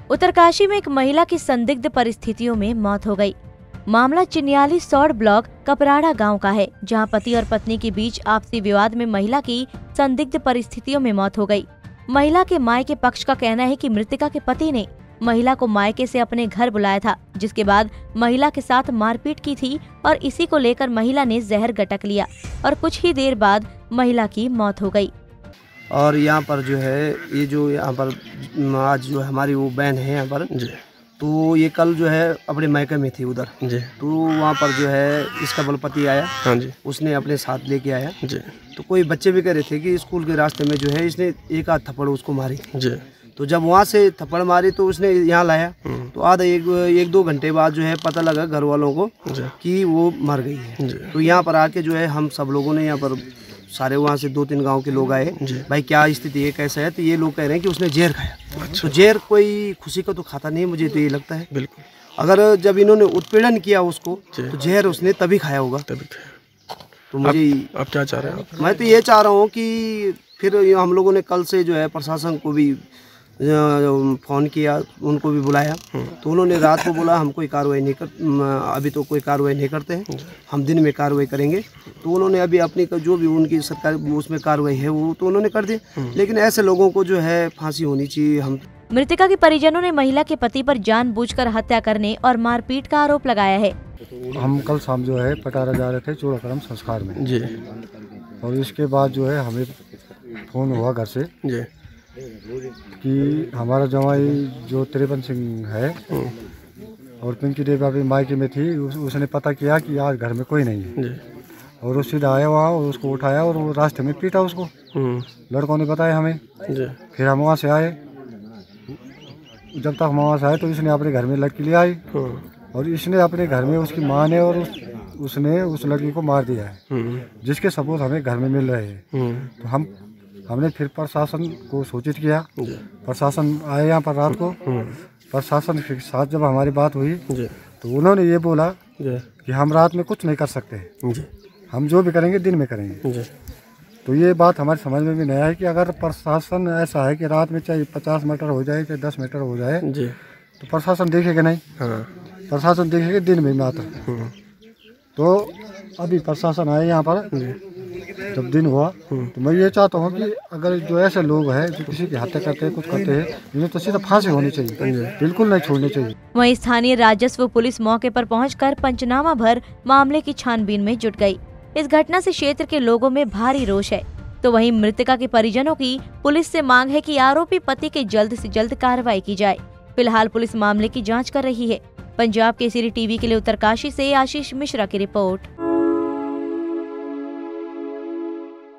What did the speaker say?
उत्तरकाशी में एक महिला की संदिग्ध परिस्थितियों में मौत हो गई। मामला चिन्याली सौड़ ब्लॉक कपराड़ा गांव का है, जहां पति और पत्नी के बीच आपसी विवाद में महिला की संदिग्ध परिस्थितियों में मौत हो गई। महिला के मायके पक्ष का कहना है कि मृतका के पति ने महिला को मायके से अपने घर बुलाया था, जिसके बाद महिला के साथ मारपीट की थी और इसी को लेकर महिला ने जहर गटक लिया और कुछ ही देर बाद महिला की मौत हो गई। और यहाँ पर जो है ये जो यहाँ पर आज जो हमारी वो बहन है यहाँ पर जी, तो ये कल जो है अपने मायके में थी उधर जी, तो वहाँ पर जो है इसका बलपति आया। हाँ जी, उसने अपने साथ लेके आया जी। तो कोई बच्चे भी कह रहे थे कि स्कूल के रास्ते में जो है इसने एक आध थप्पड़ उसको मारी जी। तो जब वहाँ से थप्पड़ मारी तो उसने यहाँ लाया, तो आधा एक दो घंटे बाद जो है पता लगा घर वालों को कि वो मर गई है। तो यहाँ पर आके जो है हम सब लोगों ने यहाँ पर सारे वहाँ से 2-3 गांव के लोग आए, भाई क्या स्थिति है, कैसा है। तो ये लोग कह रहे हैं कि उसने जहर खाया। अच्छा। तो जहर कोई खुशी का तो खाता नहीं है, मुझे तो ये लगता है। बिल्कुल, अगर जब इन्होंने उत्पीड़न किया उसको तो जहर उसने तभी खाया होगा। तो मुझे आप क्या चाह रहे हैं? मैं तो ये चाह रहा हूँ कि फिर हम लोगों ने कल से जो है प्रशासन को भी फ़ोन किया, उनको भी बुलाया, तो उन्होंने रात को बोला हम कोई कार्रवाई नहीं अभी तो कोई कार्रवाई नहीं करते हैं, हम दिन में कार्रवाई करेंगे। तो उन्होंने अभी अपनी जो भी उनकी सरकार उसमें कार्रवाई है वो तो उन्होंने कर दी, लेकिन ऐसे लोगों को जो है फांसी होनी चाहिए। हम मृतका के परिजनों ने महिला के पति पर जानबूझकर हत्या करने और मारपीट का आरोप लगाया है। हम कल शाम जो है पटारा जा रहे थे चूड़ाक्रम संस्कार में जी, और इसके बाद जो है हमें फोन हुआ घर से जी कि हमारा जवाई जो त्रिपन सिंह है और पिंकी देवी अभी मायके में थी, उसने पता किया कि आज घर में कोई नहीं है और वो सीधा आया वहाँ और उसको उठाया और वो रास्ते में पीटा उसको। लड़कों ने बताया हमें। फिर हम वहाँ से आए, जब तक हम वहाँ से आए तो इसने अपने घर में लड़की ले आई और इसने अपने घर में उसकी माँ ने और उसने उस लड़की को मार दिया है, जिसके सबूत हमें घर में मिल रहे हैं। तो हमने फिर प्रशासन को सूचित किया। प्रशासन आए यहाँ पर रात को। प्रशासन के साथ जब हमारी बात हुई तो उन्होंने ये बोला कि हम रात में कुछ नहीं कर सकते, हम जो भी करेंगे दिन में करेंगे। तो ये बात हमारी समझ में भी नहीं आई कि अगर प्रशासन ऐसा है कि रात में चाहे 50 मीटर हो जाए चाहे 10 मीटर हो जाए तो प्रशासन देखेगा नहीं। प्रशासन देखेगा दिन में मात्र। तो अभी प्रशासन आए यहाँ पर जब दिन हुआ, तो मैं ये चाहता हूँ कि अगर जो ऐसे लोग हैं जो किसी की हत्या करते हैं, कुछ करते हैं, इन्हें तो सीधा फांसी होनी चाहिए, बिल्कुल नहीं छोड़नी चाहिए। वहीं स्थानीय राजस्व पुलिस मौके पर पहुंचकर पंचनामा भर मामले की छानबीन में जुट गई। इस घटना से क्षेत्र के लोगों में भारी रोष है। तो वहीं मृतका के परिजनों की पुलिस से मांग है कि आरोपी पति के जल्द से जल्द कार्रवाई की जाए। फिलहाल पुलिस मामले की जाँच कर रही है। पंजाब केसरी टीवी के लिए उत्तरकाशी से आशीष मिश्रा की रिपोर्ट।